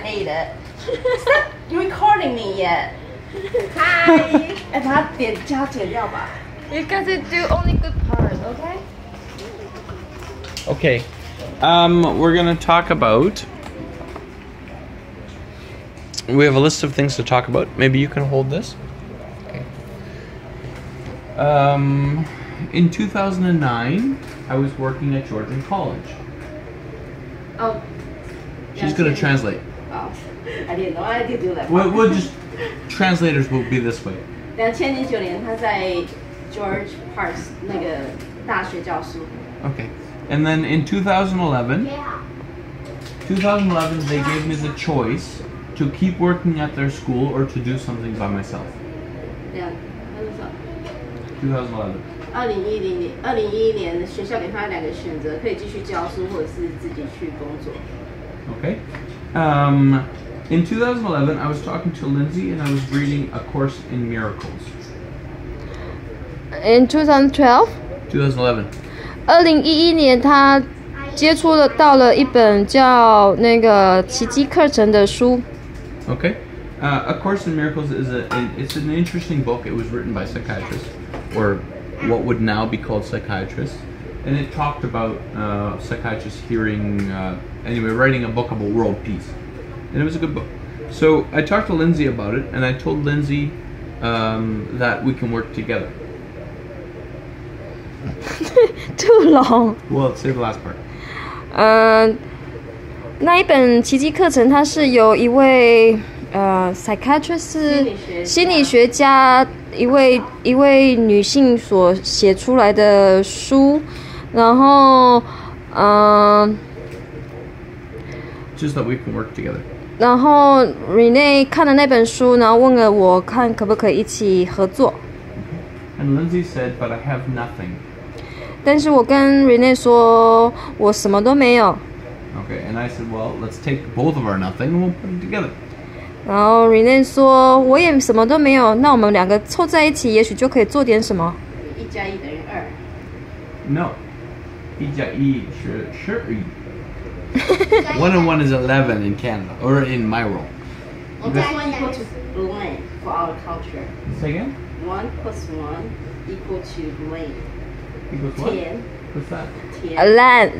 ate it. Stop recording me yet. Hi. 哎，把它剪掉吧。 You guys do only good part, okay? Okay. We're gonna talk about. We have a list of things to talk about. Maybe you can hold this. Okay. In 2009, I was working at Georgian College. Oh. She's gonna translate. Oh, I didn't know. I didn't do that. We'll just translators will be this way. 2009年，他在 George Parks 那个大学教书。 Okay. And then in 2011, they gave me the choice to keep working at their school or to do something by myself. 对啊，他就说 2011. 2011年学校给他两个选择，可以继续教书，或者是自己去工作。 Okay. In 2011, I was talking to Lindsay and I was reading A Course in Miracles. In 2012, 2011. 2011年他接触到了一本叫那个奇迹课程的书。 Okay. A Course in Miracles is it's an interesting book. It was written by psychiatrists, or what would now be called psychiatrists, and it talked about psychiatrists writing a book about world peace, and it was a good book. So I talked to Lindsay about it, and I told Lindsay that we can work together. Too long. Well, say the last part. 那一本奇迹课程，它是由一位psychiatrist 心理学家一位女性所写出来的书，然后 Just that we can work together. 然后 Renee 看了那本书，然后问了我看可不可以一起合作。 And Lindsay said, "But I have nothing." 但是我跟 Renee 说，我什么都没有。 Okay, and I said, "Well, let's take both of our nothing and we'll put them together." 然后 Renee 说，我也什么都没有，那我们两个凑在一起，也许就可以做点什么。 1+1等于2。 No. 1+1 sure. 1 and 1 is 11 in Canada, or in my world. 1 plus 1 equal to blame for our culture. Say again? 1 plus 1 equal to blame. Equals what? 10. What's that? 10. Land,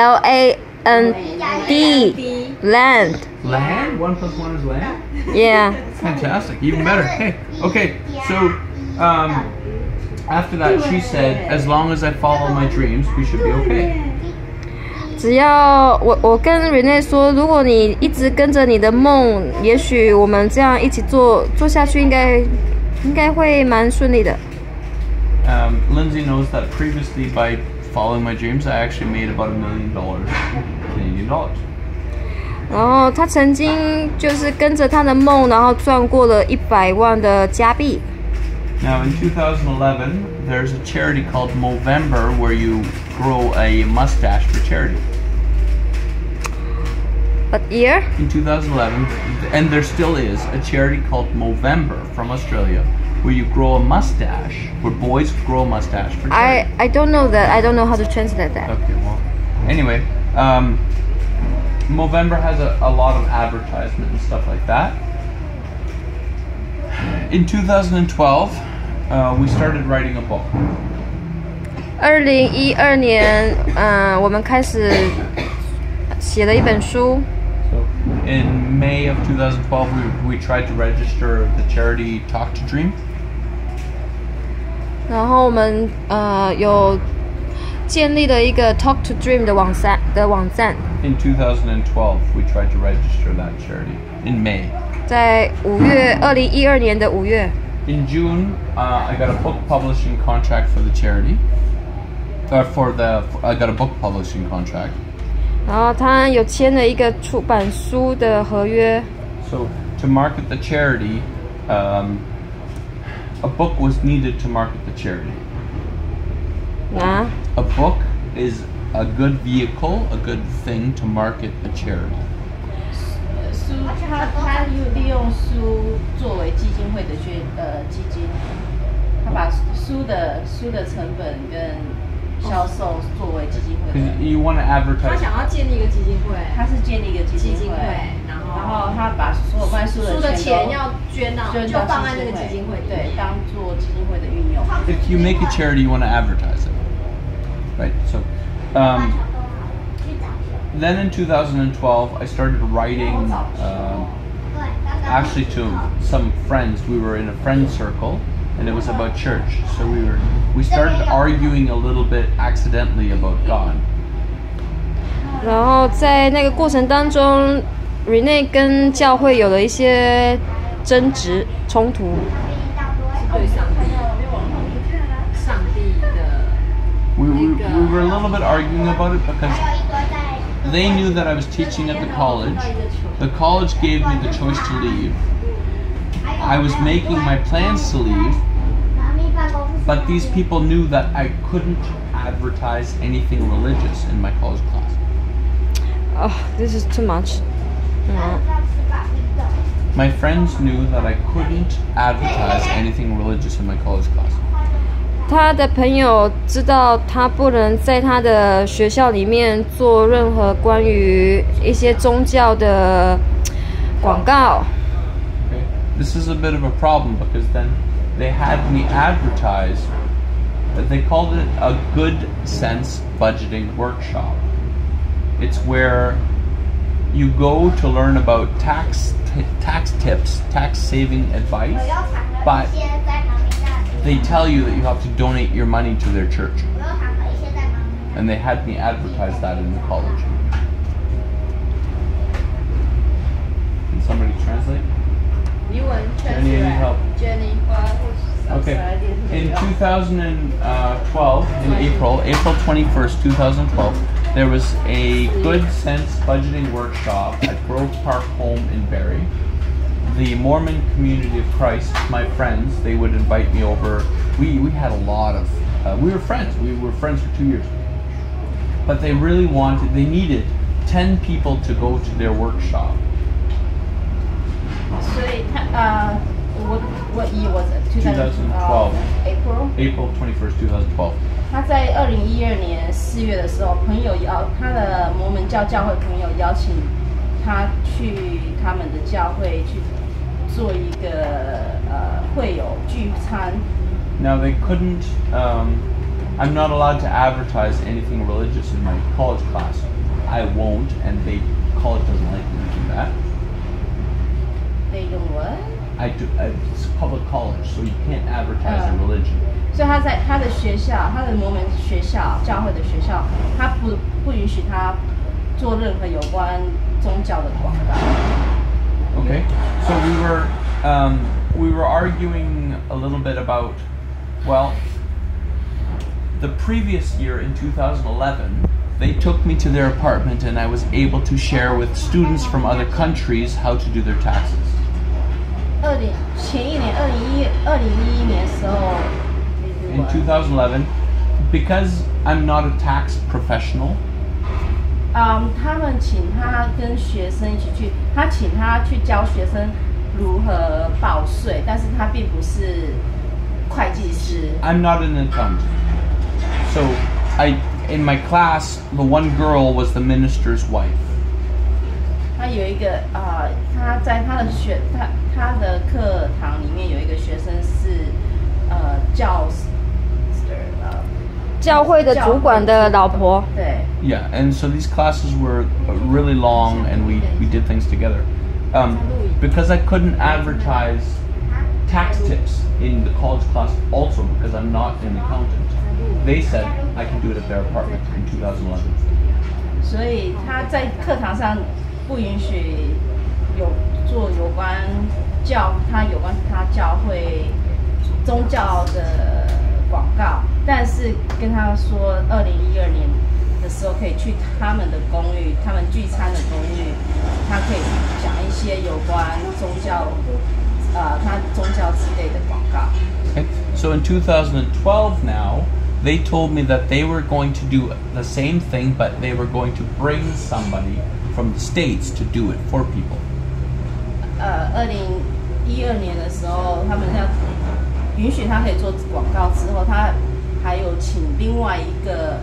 L-A-N-D, land. Land? 1 plus 1 is land? Yeah. Fantastic, even better. Hey, okay, so after that she said, as long as I follow my dreams, we should be okay. 只要我跟 Renee 说，如果你一直跟着你的梦，也许我们这样一起做下去，应该会蛮顺利的。 Lindsay knows that previously by following my dreams, I actually made about $1 million Canadian dollars. 然后他曾经就是跟着他的梦，然后赚过了100万的加币。 Now in 2011, there's a charity called Movember where you grow a mustache for charity. What year? In 2011, and there still is a charity called Movember from Australia where you grow a mustache, where boys grow a mustache for charity. I don't know that. I don't know how to translate that. Okay, well, anyway, Movember has a lot of advertisement and stuff like that. In 2012, we started writing a book. 2012年，我们开始写了一本书。 So in May of 2012, we tried to register the charity Talk to Dream. 然后我们有建立了一个 Talk to Dream 的网站。 In 2012, we tried to register that charity in May. 在2012年的5月。 In June, I got a book publishing contract for the charity. I got a book publishing contract. 然后他有签了一个出版书的合约。 So to market the charity, a book was needed to market the charity. A book is a good vehicle, a good thing to market a charity. 书，他利用书作为基金会的基金，他把书的成本跟销售作为基金会的。 You want to advertise. 他想要建立一个基金会，他是建立一个基金会，然后他书的钱要捐到，就放在那个基金会里面， 对，当做基金会的运用。 If you make a charity, you want to advertise it, right? So, then in 2012, I started writing. Actually, to some friends, we were in a friend circle, and it was about church. So we started arguing a little bit accidentally about God. 然后在那个过程当中 ，Rene 跟教会有了一些争执冲突。 对上帝的。 We were a little bit arguing about it because they knew that I was teaching at the college. The college gave me the choice to leave. I was making my plans to leave, but these people knew that I couldn't advertise anything religious in my college class. Oh, this is too much. My friends knew that I couldn't advertise anything religious in my college class. 他的朋友知道他不能在他的学校里面做任何关于一些宗教的广告。 Okay. This is a bit of a problem because then they had me advertise. They called it a good sense budgeting workshop. It's where you go to learn about tax tips, tax saving advice, but they tell you that you have to donate your money to their church. And they had me advertise that in the college. Can somebody translate? Jenny, any help? Jenny, okay. In 2012, in April 21st, 2012, there was a Good Sense budgeting workshop at Grove Park Home in Barrie. The Mormon Community of Christ, my friends, they would invite me over. We had a lot of, we were friends. We were friends for 2 years. But they needed 10 people to go to their workshop. 所以what year was it? 2012. April 21st, 2012. 他在2012年4月的时候，他的摩门教教会朋友邀请他去他们的教会去做一个会友聚餐。 Now they couldn't. I'm not allowed to advertise anything religious in my college class. I won't, and college doesn't like me to do that. They don't what? I do. It's a public college, so you can't advertise a religion. 所以他在他的学校，他的摩门学校、教会的学校，他不允许他做任何有关宗教的广告。 Okay, so we were arguing a little bit about, well, the previous year in 2011, they took me to their apartment and I was able to share with students from other countries how to do their taxes. 前一年2011年的时候。 In 2011, because I'm not a tax professional. 他们请他跟学生一起去，请他去教学生如何报税，但是他并不是会计师。 I'm not an accountant. So in my class, the one girl was the minister's wife. 他有一个他在他的课堂里面有一个学生是教会的主管的老婆。 对。 Yeah, and so these classes were really long, and we did things together. Because I couldn't advertise tax tips in the college class, also because I'm not an accountant, they said I can do it at their apartment in 2011. 所以他在课堂上不允许做有关他教会宗教的广告，但是跟他说2012年的时候可以去他们的公寓，他们聚餐的公寓，他可以讲一些有关宗教，他宗教之类的广告。 Okay. So in 2012 now, they told me that they were going to do the same thing, but they were going to bring somebody from the States to do it for people. 2012年的时候，他们要允许他可以做广告之后，他还有请另外一个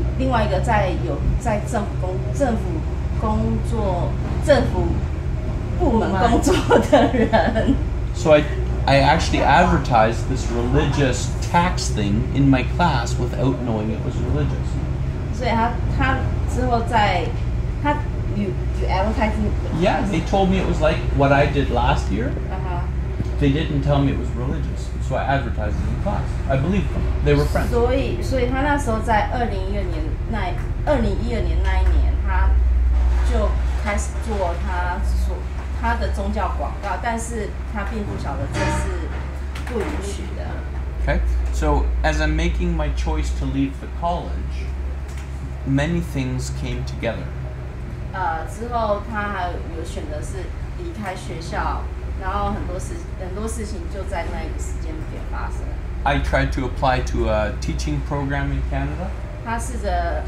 在政府部门工作的人。 So I actually advertised this religious tax thing in my class without knowing it was religious. 所以他之后他 you advertising. Yeah, they told me it was like what I did last year. They didn't tell me it was religious, so I advertised it in class. I believed them. They were friends. 所以他那时候在2012年那一年，他就开始做他的宗教广告，但是他并不晓得这是不允许的。 Okay, so as I'm making my choice to leave the college, many things came together. 之后他还有选择是离开学校，然后很多事情就在那个时间点发生。 I tried to apply to a teaching program in Canada. 他试着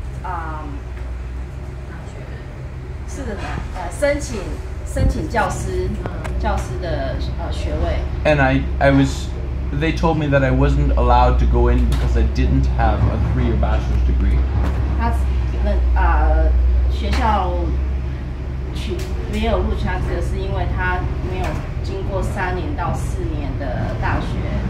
申请教师的学位。 And they told me that I wasn't allowed to go in because I didn't have a 3-year bachelor's degree. 他学校没有录取他这个，是因为他没有经过3年到4年的大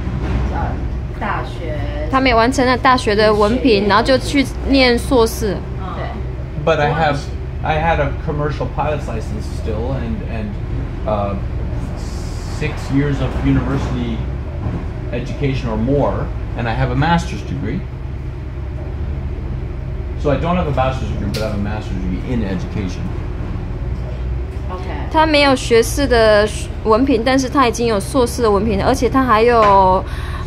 学。 他没有完成了大学的文凭，然后就去念硕士。 对。 But I had a commercial pilot's license still, and 6 years of university education or more, and I have a master's degree. So I don't have a bachelor's degree, but I have a master's degree in education. OK。 他没有学士的文凭，但是他已经有硕士的文凭，而且他还有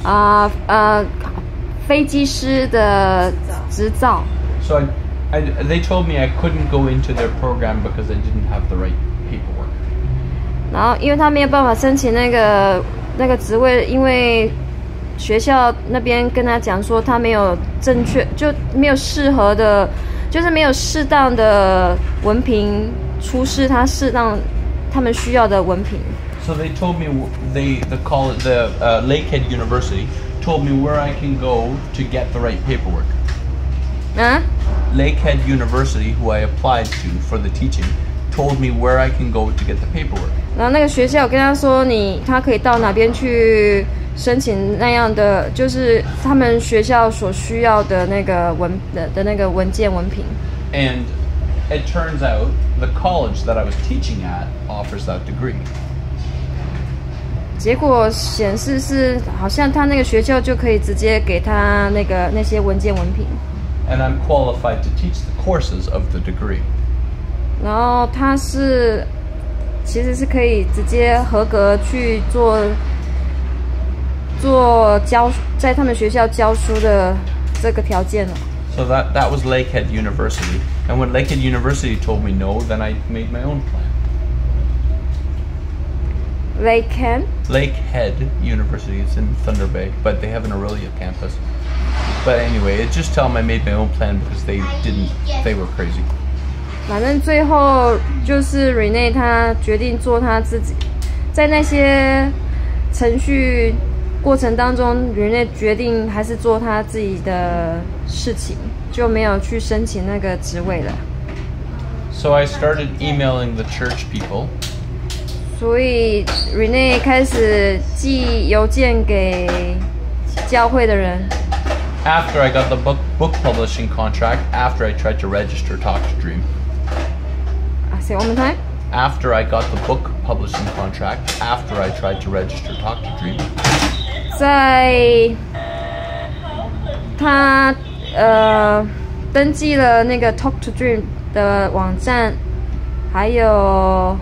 飞机师的执照。 So they told me I couldn't go into their program because I didn't have the right paperwork. 然后，因为他没有办法申请那个职位，因为学校那边跟他讲说他没有正确，就没有适合的，就是没有适当的文凭出示他们需要的文凭。 So they told me the Lakehead University told me where I can go to get the right paperwork. Lakehead University, who I applied to for the teaching, told me where I can go to get the paperwork. 然后那个学校跟他说他可以到哪边去申请那样的，就是他们学校所需要的那个那个文件文凭。 And it turns out the college that I was teaching at offers that degree. 结果显示是好像他那个学校就可以直接给他那些文件文凭。 And I'm qualified to teach the courses of the degree. 然后他其实是可以直接合格去在他们学校教书的这个条件了。 So that was Lakehead University. And when Lakehead University told me no, then I made my own plan. Lakehead University is in Thunder Bay, but they have an Aurelia campus. But anyway, just tell them I made my own plan because they were crazy. 反正最后就是 Rene 他决定做他自己，在那些程序过程当中 ，Rene 决定还是做他自己的事情，就没有去申请那个职位了。 So I started emailing the church people. 所以 Rene 开始寄邮件给教会的人。 After I got the book publishing contract, after I tried to register Talk to Dream. Say one more time. After I got the book publishing contract, after I tried to register Talk to Dream. 在他登记了那个 Talk to Dream 的网站，还有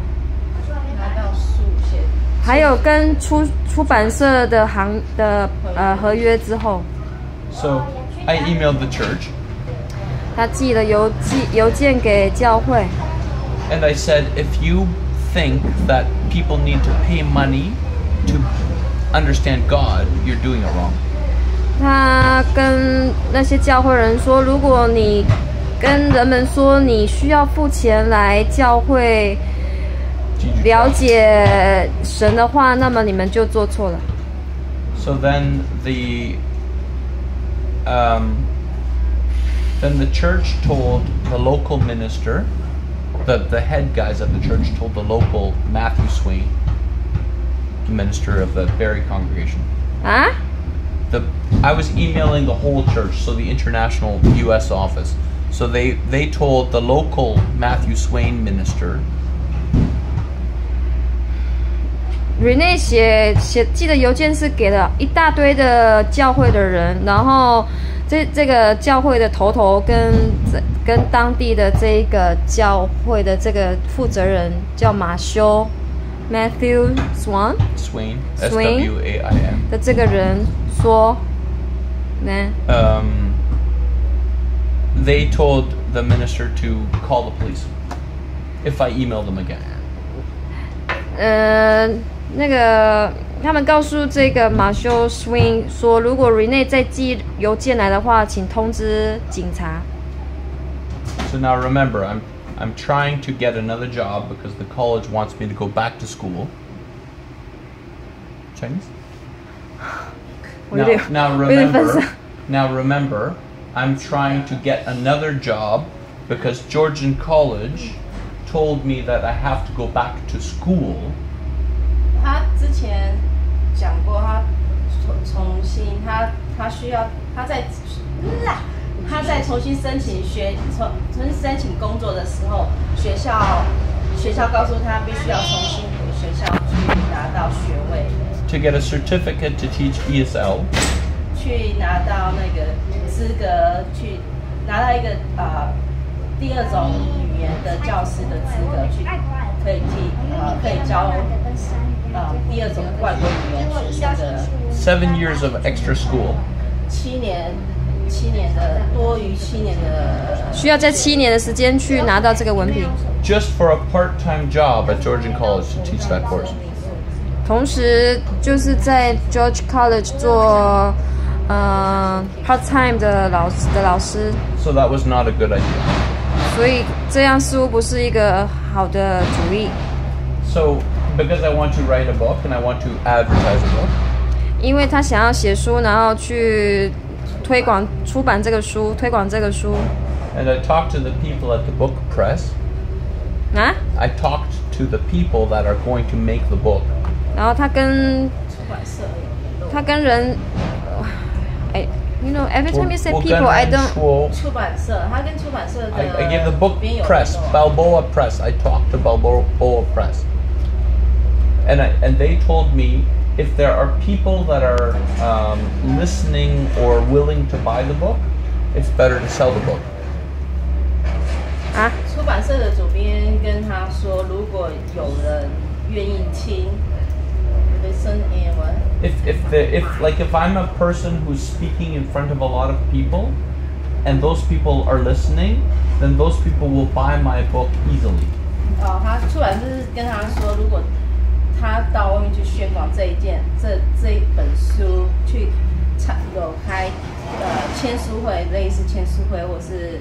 跟出版社的合约之后。 So I emailed the church. 他寄了邮件给教会。 And I said, if you think that people need to pay money to understand God, you're doing it wrong. 他跟那些教会人说，如果你跟人们说你需要付钱来教会了解神的话，那么你们就做错了。 So then the church told the local minister the head guys at the church told the local Matthew Swain, the minister of the Barrie congregation. Ah? I was emailing the whole church, so the international U.S. office. So they told the local Matthew Swain minister. Rene 寄的邮件是给了一大堆的教会的人，然后这个教会的头跟当地的这个教会的这个负责人叫马修 Matthew Swain SWAIN 的这个人说，呢 ，they told the minister to call the police if I email them again. 那个他们告诉这个马修 Swing 说，如果 Rene 再寄邮件来的话，请通知警察。 So now remember, I'm trying to get another job because the college wants me to go back to school. Chinese? Now remember, I'm trying to get another job because Georgian College told me that I have to go back to school. 他之前讲过，他重新他需要他在重新申请重新申请工作的时候，学校告诉他必须要重新回学校去拿到学位。 To get a certificate to teach ESL. 去拿到那个资格，去拿到一个第二种语言的教师的资格，去可以教第二种外国语言学生的。 7 years of extra school. 7年的多于7年的， 需要在7年的时间去拿到这个文凭。 Just for a part-time job at Georgian College to teach that course. 同时就是在 George College 做part-time 的老师。 So that was not a good idea. 所以这样似乎不是一个好的主意。 So because I want to write a book and I want to advertise a book. 因为他想要写书，然后去出版这个书，推广这个书。 And I talked to the people at the book press. 啊 I talked to the people that are going to make the book. 然后他跟人，you know, every time you say people, I don't. 出版社，他跟出版社的 I gave the book press, Balboa Press. I talked to Balboa Press. And they told me if there are people that are listening or willing to buy the book, it's better to sell the book. 啊？ 出版社的主编跟他说，如果有人愿意听 ，listen and what? If I'm a person who's speaking in front of a lot of people, and those people are listening, then those people will buy my book easily. 他出版社跟他说，如果他到外面去宣广这一本书，去有开签书会，类似签书会，或是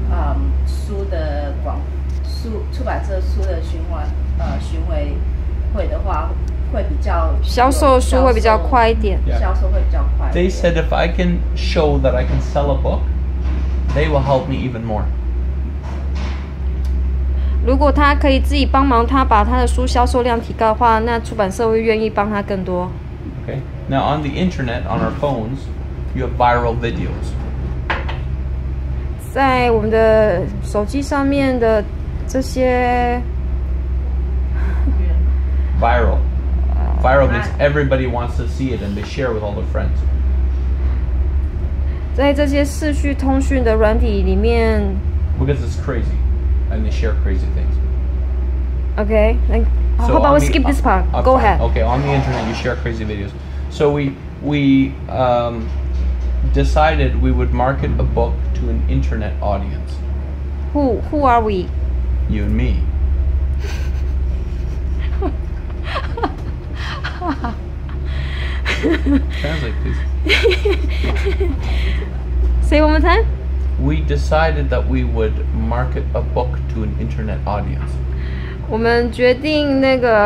出版社书的巡回会的话，会比较销售书会比较快一点。 销售会比较快。 They said if I can show that I can sell a book, they will help me even more. 如果他可以自己帮忙，他把他的书销售量提高的话，那出版社会愿意帮他更多。 Okay. Now on the internet, on our phones, you have viral videos. 在我们的手机上面的这些 Viral means everybody wants to see it and they share with all their friends. 在这些视讯通讯的软体里面 Because it's crazy. And they share crazy things. Okay, how about we skip this part? Go ahead. Okay, on the internet you share crazy videos. So we decided we would market a book to an internet audience. Who are we? You and me. Translate, please. Say one more time. We decided that we would market a book to an internet audience. 我们决定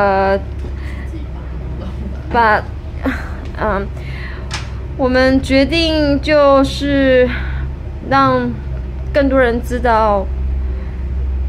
我们决定就是让更多人知道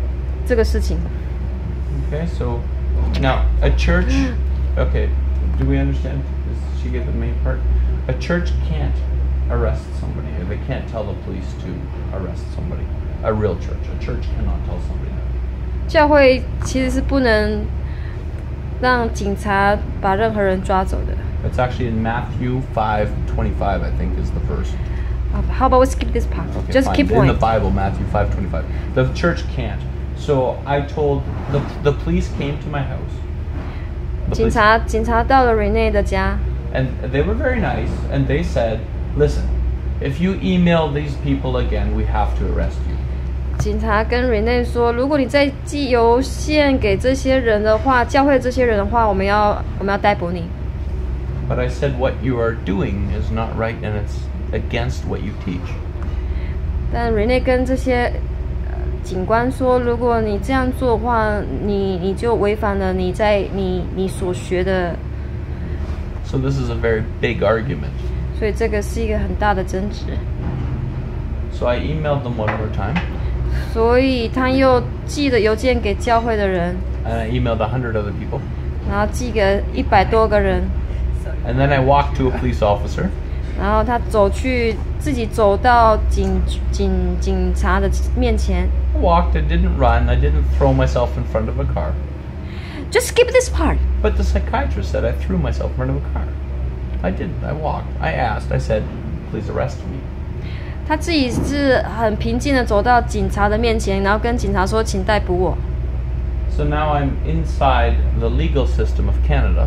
这个事情。 Okay, so now a church. Okay, do we understand? Does she get the main part? A church can't arrest somebody, or they can't tell the police to arrest somebody. A real church. A church cannot tell somebody that. 教会其实是不能让警察把任何人抓走的。 It's actually in Matthew 5:25, I think, is the verse. How about we skip this part? Okay, Just fine. keep In the going. Bible, Matthew 5:25. The church can't. So I told the police came to my house. The 警察到了 Renee 的家， And they were very nice, and they said, "Listen, if you email these people again, we have to arrest you." 警察跟 Renee 说，如果你再寄邮件给这些人的话，教会这些人的话，我们要逮捕你。 But I said, "What you are doing is not right, and it's against what you teach." 但 Renee 跟这些警官说，如果你这样做的话，你就违反了你所学的， So this is a very big argument. 所以这个是一个很大的争执。 So I emailed them one more time, 所以他又寄了邮件给教会的人， and I emailed 100 other people. 然后寄给100多个人， And then I walked to a police officer, 然后他自己走到警察的面前。 I walked, I didn't run, I didn't throw myself in front of a car. Just skip this part. But the psychiatrist said I threw myself in front of a car. I didn't. I walked. I asked. I said, "Please arrest me." 他自己是很平静的走到警察的面前，然后跟警察说：“请逮捕我。” So now I'm inside the legal system of Canada.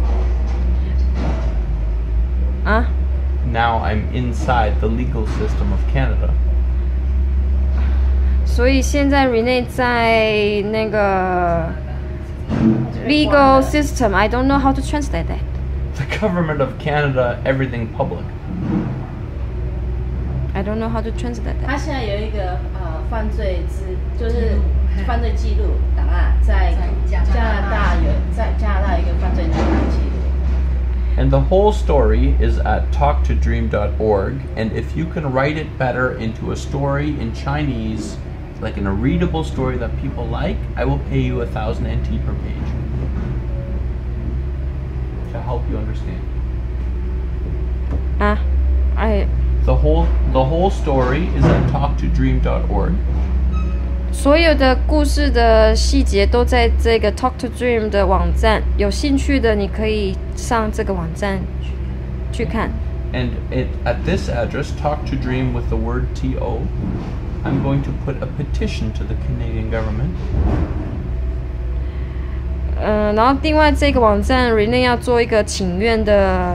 啊， Now I'm inside the legal system of Canada. 所以现在 Renee 在那个 legal system. I don't know how to translate that. The government of Canada, everything public. I don't know how to translate 他 that. 现在有一个犯罪就是犯罪记录档案，在加拿大有一个犯罪档案记录。 And the whole story is at talktodream.org. And if you can write it better into a story in Chinese, like in a readable story that people like, I will pay you 1,000 NT per page to help you understand. 啊， The whole story is at talktodream.org. 所有的故事的细节都在这个 Talk to Dream 的网站，有兴趣的你可以上这个网站去看。 And at this address, Talk to Dream with the word TO, I'm going to put a petition to the Canadian government. 然后另外这个网站 Renee 要做一个请愿的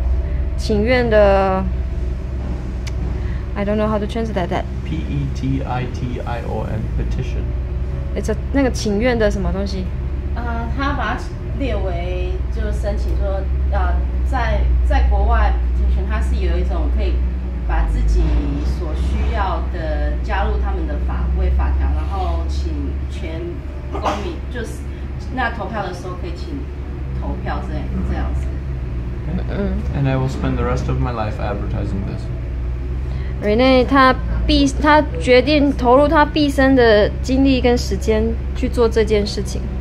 I don't know how to translate that. Petition. Petition. It's a 那个请愿的什么东西？ 他把它列为就申请说，在国外竞选，它是有一种可以把自己所需要的加入他们的法条，然后请全公民就是那投票的时候可以请投票这样子。 And I will spend the rest of my life advertising this. Renee 他决定投入他毕生的精力跟时间去做这件事情。